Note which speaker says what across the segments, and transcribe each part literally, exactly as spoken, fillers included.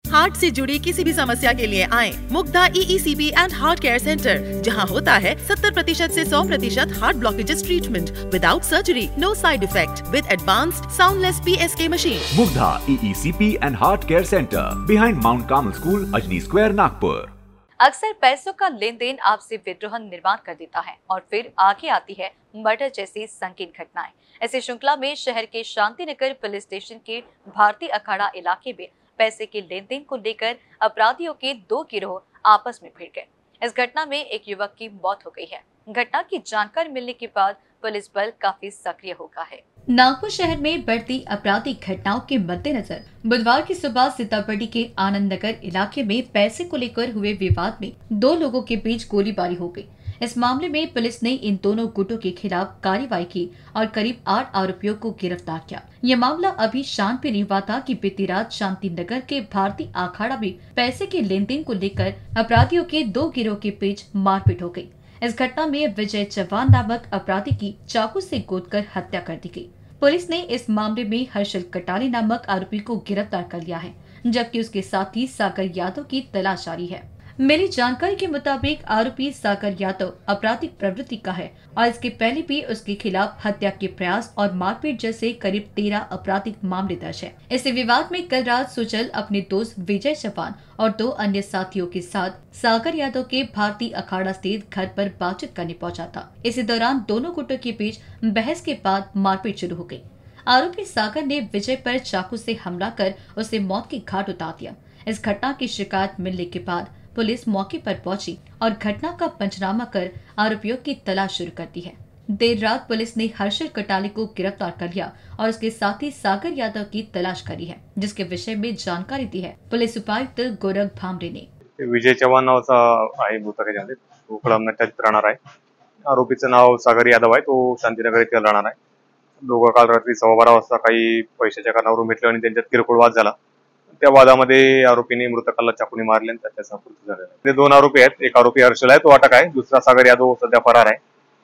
Speaker 1: Heart से जुड़ी किसी भी समस्या के लिए आएं Mugdha E E C B and heart care centre, जहां होता है सत्तर प्रतिशत से सौ प्रतिशत heart blockages treatment without surgery, no side effect, with advanced soundless P S K machine.
Speaker 2: Mugdha E E C B and heart care centre, behind Mount Carmel school, Ajni square, Nagpur.
Speaker 3: अक्सर पैसों का लेन देन आपसे विद्रोह निर्माण कर देता है और फिर आगे आती है मर्डर जैसी संकीर्ण घटनाएं। ऐसी श्रृंखला में शहर के शांतिनगर पुलिस स्टेशन के भारतीय अखाड़ा इलाके में पैसे के लेन देन को लेकर अपराधियों के दो गिरोह आपस में भिड़ गए। इस घटना में एक युवक की मौत हो गई है। घटना की जानकारी मिलने के बाद पुलिस बल काफी सक्रिय हो गया है। नागपुर शहर में बढ़ती आपराधिक घटनाओं के मद्देनजर बुधवार की सुबह सीतामढ़ी के आनंद नगर इलाके में पैसे को लेकर हुए विवाद में दो लोगों के बीच गोलीबारी हो गई। इस मामले में पुलिस ने इन दोनों गुटों के खिलाफ कार्रवाई की और करीब आठ आरोपियों को गिरफ्तार किया। यह मामला अभी शांत भी नहीं हुआ था कि बीती रात शांति नगर के भारतीय अखाड़ा में पैसे के लेन देन को लेकर अपराधियों के दो गिरोह के बीच मारपीट हो गयी। इस घटना में विजय चौहान नामक अपराधी की चाकू से गोदकर हत्या कर दी गई। पुलिस ने इस मामले में हर्षल कटाले नामक आरोपी को गिरफ्तार कर लिया है, जबकि उसके साथी सागर यादव की तलाश जारी है। मिली जानकारी के मुताबिक आरोपी सागर यादव आपराधिक प्रवृत्ति का है और इसके पहले भी उसके खिलाफ हत्या के प्रयास और मारपीट जैसे करीब तेरह आपराधिक मामले दर्ज है। इस विवाद में कल रात सुजल अपने दोस्त विजय चौहान और दो अन्य साथियों के साथ सागर यादव के भारतीय अखाड़ा स्थित घर पर बातचीत करने पहुंचा था। इसी दौरान दोनों गुटों के बीच बहस के बाद मारपीट शुरू हो गयी। आरोपी सागर ने विजय पर चाकू से हमला कर उसे मौत की घाट उतार दिया। इस घटना की शिकायत मिलने के बाद पुलिस मौके पर पहुंची और घटना का पंचनामा कर आरोपियों की तलाश शुरू कर दी है। देर रात पुलिस ने हर्षल कटाले को गिरफ्तार कर लिया और उसके साथी सागर यादव की तलाश करी है, जिसके विषय में जानकारी दी है पुलिस उपायुक्त गोरख भामरे ने।
Speaker 4: विजय चव्हाण नावाचा आहे मृतकाच्या, तो कळमण्यात राहणार आहे। आरोपीचं नाव सागर यादव आहे, तो शांतीनगर येथे राहणार आहे। दोघं काल रात्री सव्वा बारा वाजता काही पैशाच्या कारणावरून भेटले आणि त्यांच्यात किरकोळ वाद झाला। त्या वादामध्ये आरोपीने मृतकाला चाकूने मारले आणि त्याचा मृत्यू झालेला आहे। दोन आरोपी आहेत, एक आरोपी हर्षल आहे, तो अटक आहे, दुसरा सागर यादव सध्या फरार आहे।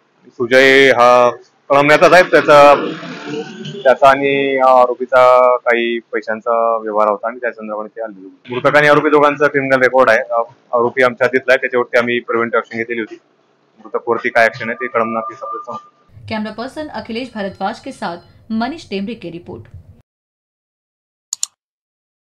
Speaker 4: सुजय हा कळमण्याचाच आहे, त्याचा त्याचा आणि आरोपीचा काही पैशांचा व्यवहार होता आणि त्या संदर्भाने ते आले। मृतक आणि आरोपी दोघांचा क्रिमिनल रेकॉर्ड आहे। आरोपी आमच्या हद्दीतला आहे, त्याच्यावरती आम्ही प्रिव्हेंटिव्ह ऍक्शन घेतली होती। मृतकवरती काय ऍक्शन आहे ते कळमना पोलीस आपल्याला सांगतो।
Speaker 3: कैमरा पर्सन अखिलेश भारद्वाज के साथ मनीष टेमरे की रिपोर्ट।